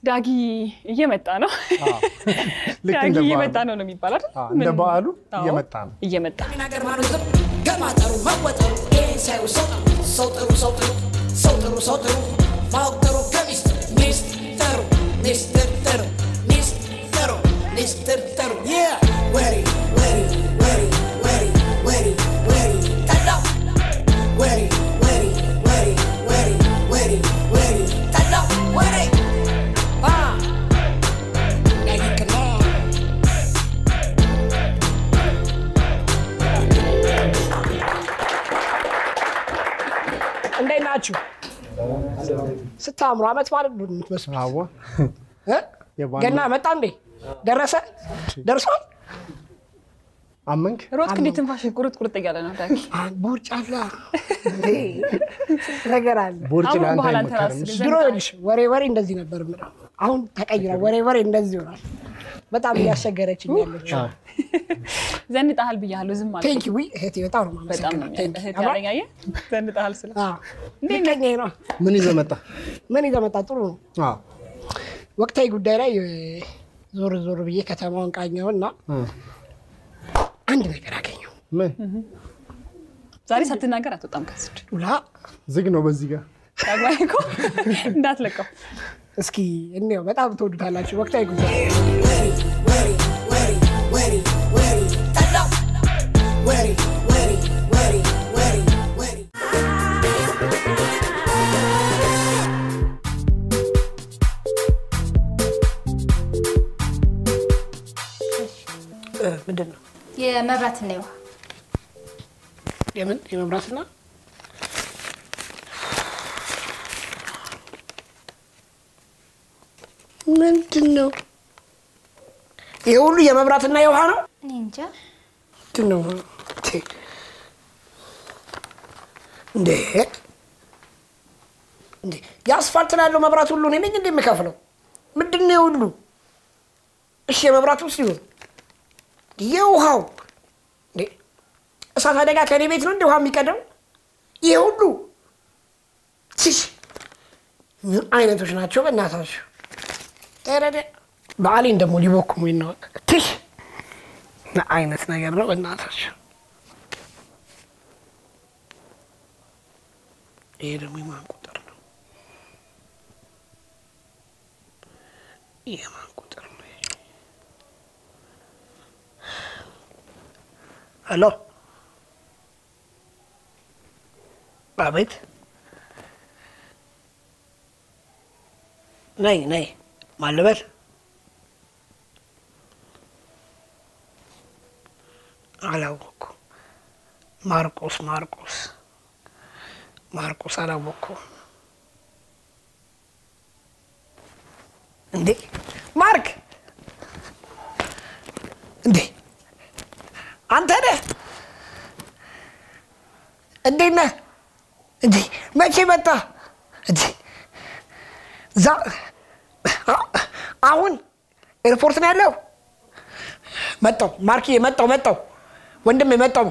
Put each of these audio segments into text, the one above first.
ዳጊ እየመጣ ነው ዳጊ እየመጣ ነው የሚባለው አይደል እንደ በዓሉ እየመጣ ምን ነገር ማለት ነው ከማጠሩ መወጠሩ ኤንሳዩ ሰውጥሩ ማውጠሩ ሚስተሩ yeah ready tada ready tada ready now you can on እንዴት ናችሁ ስታምሩ አመት ማለት ነው የምትመስሉ አዎ ገና መጣ እንዴ ደርሷል አመንክ ሮት እንዴት ትንፋሽ ቁርጥ እያለ ነው ዳጊ ቦርጫላ ነገር አለ ቦርጭ ላንተ ድሮልሽ ወሬ እንደዚህ ነበር ምራው አሁን ተቀይሯል ወሬ እንደዚህ ሆኗል በጣም ያስቸገረችኝ ያለች ዘንጣሃል ብያለሁ ዝም ማለት ቴንክ ዩ እህቴ በጣም ነው በጣም ነው እህቴ ያለኛየ ዘንጣሃል ስለ እንዴ ነው ምን ይዘመጣ ጥሩ ነው ወቅታዊ ጉዳይ ላይ ዞር ብዬ ከተማውን ቃኘውና አንድ ነገር አገኘው ምን ዛሬ ሳትናገር አትወጣም ከስቱላ ዝግ ነው በዚህ ጋር ታግባይኮ እንዳትለቀው እስኪ እንየው በጣም ተወዱታላችሁ ወቅታዊ ጉዳይ ምንድነው የመብራትና ይዋ የመብራትና ምንድነው የሁሉ የመብራትና የውሃ ነው እኔ እንጃ ምንድነው እንዴ ያስፋልት ላይ ያለው መብራት ሁሉ እኔ ነኝ እንደምከፍለው ምንድነው ሁሉ እሺ የመብራቱ ሲሆን የውሃው እንዴ እሳት አደጋ ከኔ ቤት ነው እንደ ውሃ የሚቀደው ይሄ ሁሉ ሲሽ አይነቶች ናቸው በእናታችሁ ተረደ በአሊን ደሞ ሊቦክሙ ነው ትሽ አይነት ነገር ነው በእናታችሁ ይሄ ደግሞ የማን ቁጥር ነው የማን ቁጥር ነው ሄሎ አቤት ነይ ማለበል አላወኩ ማርቆስ አላወኩ እንዴ ማርክ እንዴ አንተ ነህ እንዴት ነህ እንዴ መቼ መጣ እንዴ አሁን ኤርፖርት ነው ያለው መጣው ማርኪ መጣው ወንድም መጣው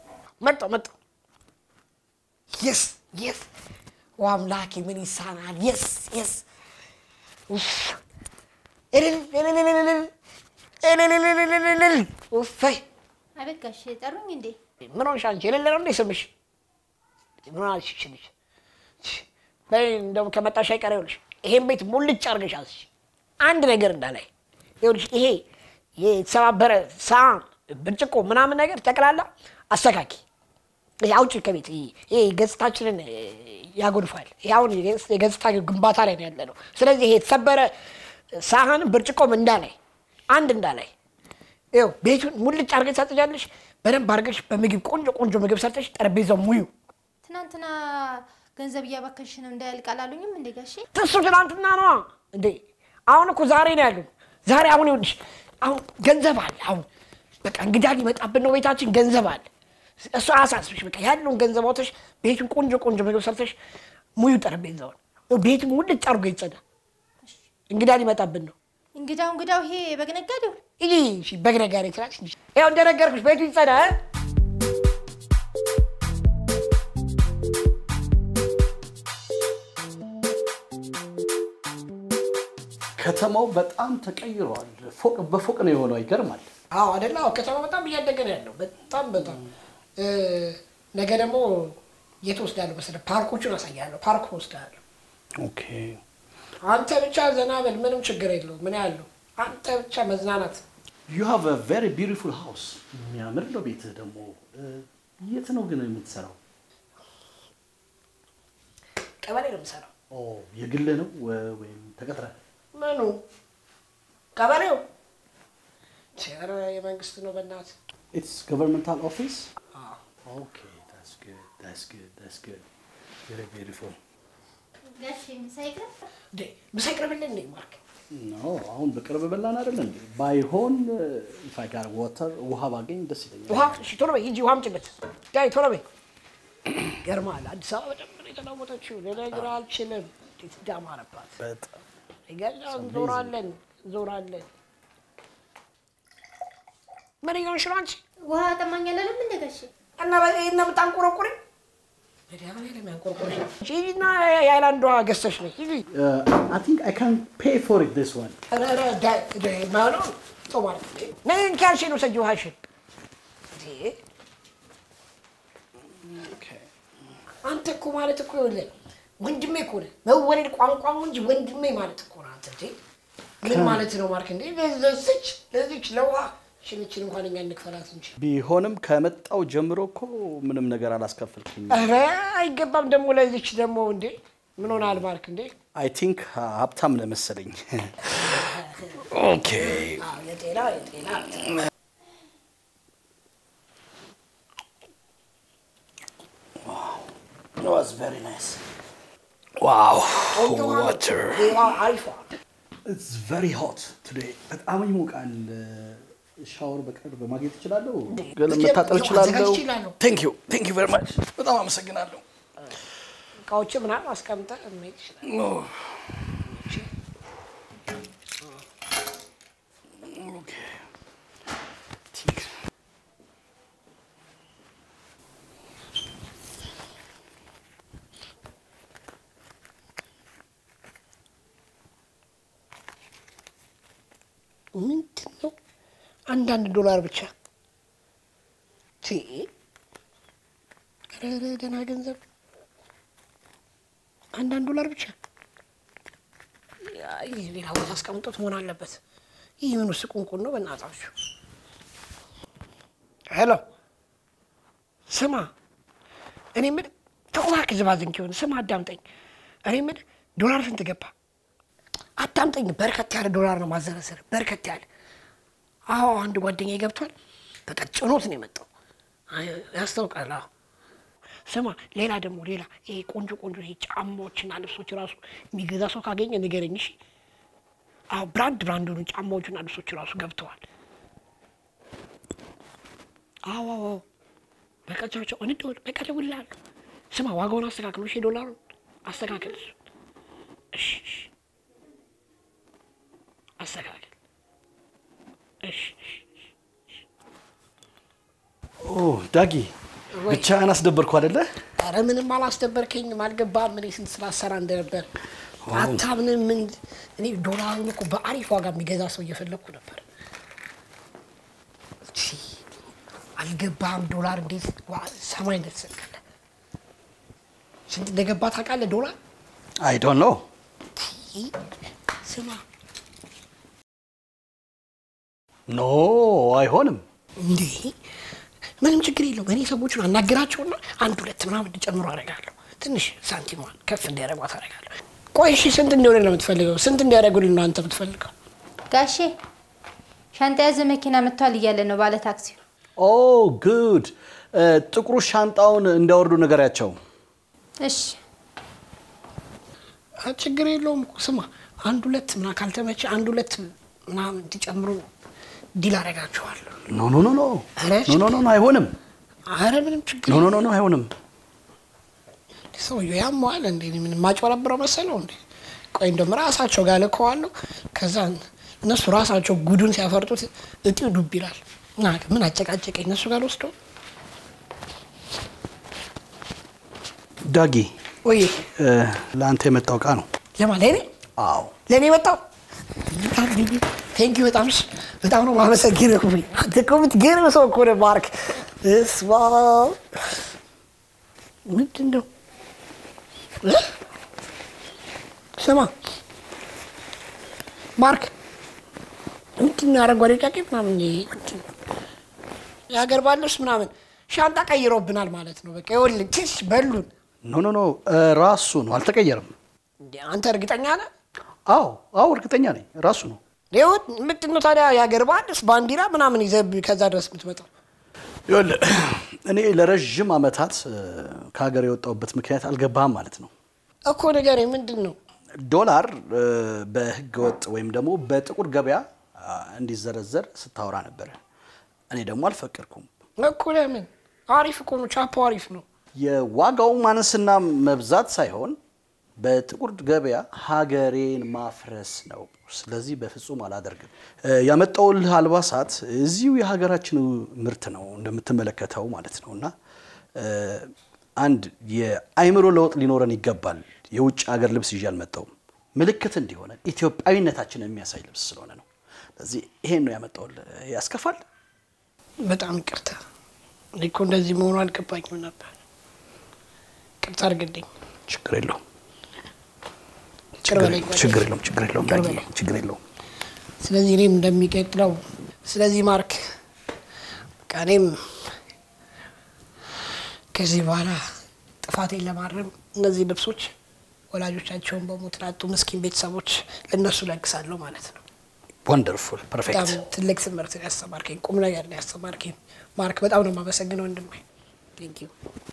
yes ዋምላኪ ምን ይሳናል yes ኡፍ ኡፍ አበቃሽ ጠሩኝ እንዴ ምን ሆንሽ አንቺ የሌለው እንዴ ስምሽ ምን አልሽልሽ እንደው ከመጣሽ አይቀርልሽ ይሄን ቤት ሙልጭ አርገሽ አስሽ አንድ ነገር እንዳላይ ይኸውልሽ ይሄ የተሰባበረ ሳህን ብርጭቆ ምናምን ነገር ተቀላላ አስተካኪ ያውጭ ከቤት ይሄ ገጽታችንን ያጎድፋል ያው የገጽታ ግንባታ ላይ ነው ያለነው ስለዚህ ይሄ የተሰበረ ሳህን ብርጭቆም እንዳላይ አንድ እንዳላይ ይኸው ቤቱን ሙልጭ አርገሽ ሳትጃለሽ በደንብ አርገሽ በምግብ ቆንጆ ምግብ ሰርተሽ ጠረጴዛው ሙዩ ትናንትና ገንዘብ ያባከሽ ነው እንዳያልቃል አሉኝም እንዴ ጋሼ ተሱ ትናንትና ነው እንዴ አሁን እኮ ዛሬ ነው ያለው ዛሬ አሁን ይኸውልሽ አሁን ገንዘብ አለ አሁን በቃ እንግዳ ሊመጣብን ነው ቤታችን ገንዘብ አለ እሱ አሳስብሽ በቃ ያለውን ገንዘብ አውጥተሽ ቤቱን ቆንጆ ምግብ ሰርተሽ ሙዩ ጠረጴዛውን ቤቱን ሙልጭ አርጎ ይጸዳ እንግዳ ሊመጣብን ነው እንግዳው ይሄ በግነጋዴው እሺ በግነጋዴ ትራሽ ያው እንደነገርኩሽ ቤቱ ይጸዳ ከተማው በጣም ተቀይሯል ፎቅ በፎቅ ነው የሆነው ይገርማል አዎ አይደለም ከተማው በጣም እያደገ ነው ያለው በጣም ነገ ደግሞ የተወስዳለሁ መሰለ ፓርኮቹን አሳያለሁ ፓርክ ወስዳለሁ ኦኬ አንተ ብቻ ዘና በል ምንም ችግር የለውም ምን ያለው አንተ ብቻ መዝናናት you have a very beautiful house የሚያምር ነው ቤትህ ደግሞ የት ነው ግን የምትሰራው ቀበሌ ነው የምሰራው ኦ የግል ነው ወይም ተቀጥረ ምኑ ቀበሌው ቸራ የመንግስት ነው በእናት it's governmental office okay that's good very beautiful ጋሽ ምሳይቅር ምሳይቅር ብለን ነው ማርክ no አሁን በቅርብ በላን አይደል እንዴ ባይሆን if I got water ውሃ ባገኝ ደስ ይለኛል ውሃ እሺ ቶሎ በይ ሂጂ ውሃም ጭበት ዳይ ቶሎ በይ ገርማል አዲስ አበባ በደንብ ነው የተናወጠችው ለነገር አልችልም ትዳማረባት በጣም ይገርም ዞራለን ምን ይሆንሽ አንቺ ውሃ ተማኛለለም እንደ ጋሽ እና በጣም ቆረቆረ ለዲያማን ለሚያንቆርቆርሽ ጂና ያይላንድ ውሃ ገዝተሽ ነው I think I can pay for it this one ማሎ ጾማር ነን ካልሽ ነው ሰጆሃሽ okay አንተ እኮ ማለት እኮ ይኸውልህ ወንድሜ እኮ ነው መወለድ ቋንቋው እንጂ ወንድሜ ማለት እኮ ነው አንተ እንዴ ምን ማለት ነው ማርክ እንዴ ለዚች ለውሃ ሽልችን እንኳን እኛ እንከፈላት እንጂ ቢሆንም ከመጣው ጀምሮ እኮ ምንም ነገር አላስከፈልኩኝ አረ አይገባም ደሞ ለዚች ደሞ እንዴ ምን ሆናል ማርክ እንዴ I think ሀብታም ነው መሰለኝ okay የጤና wow it was very nice wow water it's very hot today በጣም ይሞቃል ሻወር በቅርብ ማግኘት ይችላልው ገለመታጠብ ይችላልው thank you very much በጣም አመሰግናለሁ ካውጭ ምናምን አስቀምጠ እመይ ይችላል okay ምንድነው አንዳንድ ዶላር ብቻ ደህና ገንዘብ አንዳንድ ዶላር ብቻ ይሄ ሌላ ቦታ አስቀምጦት መሆን አለበት ይሄ ምን ውስጥ ቁንቁን ነው በእናታችሁ ሄሎ ስማ እኔ ምን ተቆራክ ዝባዝን ከሆነ ስማ አዳምጠኝ እኔ ምን ዶላር ስንት ገባ አዳምጠኝ በርከት ያለ ዶላር ነው ማዘረሰር በርከት ያለ አዎ አንድ ጓደኛዬ ገብቷል በቃ ጭኖት ነው የመጣው ያስተውቃል አዎ ስማ ሌላ ይሄ ቆንጆ ይሄ ጫማዎችና ልብሶች ራሱ የሚገዛ ሰው ካገኘ ንገረኝ እሺ አዎ ብራንዱን ጫማዎችና ልብሶች ራሱ ገብተዋል አዎ በቃ ቻው እንደው በቃ ደውልልሃለሁ ስማ ዋጋውን አስተካክሉ እሺ ዶላሩን አስተካክል እሺ አስተካክል እሺ ዳጊ ብቻህን አስደበርኩ አይደለ አረ ምንም አላስደበርከኝም አልገባም ምን ስንት ስራ ሰራ እንደነበር አታምንም ምን እኔ ዶላሩን እኮ በአሪፍ ዋጋ የሚገዛ ሰው እየፈለኩ ነበር አልገባም ዶላር እንዴት ሰማይ እንደተሰቀለ ስንት እንደገባ ታውቃለህ ዶላር I don't know ስማ ኖ አይሆንም እንዴ ምንም ችግር የለውም እኔ ሰዎችን አናግራቸውና አንድ ሁለት ምናምን እንጨምሩ አደርጋለሁ ትንሽ ሳንቲሟን ከፍ እንዲያደርጓት አደርጋለሁ ቆይ እሺ ስንት እንደሆነ ነው የምትፈልገው ስንት እንዲያደርጉልኝ ነው አንተ የምትፈልገው ጋሼ ሻንጣ ያዘ መኪና መጥቷል እያለ ነው ባለ ታክሲ ኦ ጉድ ጥቁሩ ሻንጣውን እንዲያወርዱ ነገራቸው እሺ ችግር የለውም ስማ አንድ ሁለት ምናምን ካልተመቸ አንድ ሁለት ምናምን እንዲጨምሩ ዲል አደርጋቸዋለሁ ኖ አይሆንም አረ ምንም ችግር ኖ አይሆንም ሰውዬው ያሟል እንዴ ምን ማጭበረብረው መሰለው እንዴ ቆይ እንደም ራሳቸው ጋር ለከዋለሁ ከዛ እነሱ ራሳቸው ጉዱን ሲያፈርጡት እጢው ዱብ ይላል ምን አጨቃጨቀኝ እነሱ ጋር ወስዶ ዳጊ ወይ ላንተ የመጣው ቃ ነው ለማለት አዎ ለኔ መጣው ቴንክ ዩ በጣም ነው ማመሰግነው። አንተ እኮ የምትገርም ሰው እኮ ነህ ማርክ። ምንድን ነው ስማ ማርክ ምንድን ነው አረንጓዴ ጃኬት ምናምን የሀገር ባህል ልብስ ምናምን ሻንጣ ቀይሮብናል ማለት ነው። በቃ ይኸውልህ ትሽ በሉን። ኖ ራሱ ነው አልተቀየረም። አንተ እርግጠኛ ነህ? አዎ እርግጠኛ ነኝ ራሱ ነው። ይኸውት ምንድን ነው ታዲያ የሀገር ባህል ልብስ ባንዲራ ምናምን ይዘህ ከዛ ድረስ የምትመጣው? ይኸውልህ እኔ ለረጅም ዓመታት ከሀገር የወጣሁበት ምክንያት አልገባህም ማለት ነው እኮ። ንገረኝ ምንድን ነው? ዶላር በህገ ወጥ ወይም ደግሞ በጥቁር ገበያ እንዲዘረዘር ስታወራ ነበር። እኔ ደግሞ አልፈቀድኩም እኮ። ለምን? አሪፍ እኮ ነው፣ ቻፖ አሪፍ ነው። የዋጋው ማነስና መብዛት ሳይሆን በጥቁር ገበያ ሀገሬን ማፍረስ ነው። ስለዚህ በፍጹም አላደርግም። ያመጣውልህ አልባሳት እዚሁ የሀገራችን ምርት ነው እንደምትመለከተው ማለት ነውና አንድ የአይምሮ ለውጥ ሊኖረን ይገባል። የውጭ ሀገር ልብስ ይዤ አልመጣሁም። ምልክት እንዲሆነ ኢትዮጵያዊነታችንን የሚያሳይ ልብስ ስለሆነ ነው። ስለዚህ ይሄን ነው ያመጣውልህ። ያስከፋል? በጣም ይቅርታ። እኮ እንደዚህ መሆኑ አልገባኝም ነበር። ይቅርታ አድርግልኝ። ችግር የለውም። ችግር የለውም። ስለዚህ እኔም እንደሚቀጥለው ስለዚህ ማርክ እኔም ከዚህ በኋላ ጥፋቴን ለማረም እነዚህ ልብሶች ወላጆቻቸውን በሞት ላጡ ምስኪን ቤተሰቦች ለነሱ ለግሳለሁ ማለት ነው። ወንደርፉል ፐርፌክት። ትልቅ ትምህርት ያስተማርከኝ ቁም ነገር ያስተማርከኝ ማርክ በጣም ነው የማመሰግነው ወንድሜ። ቴንክ ዩ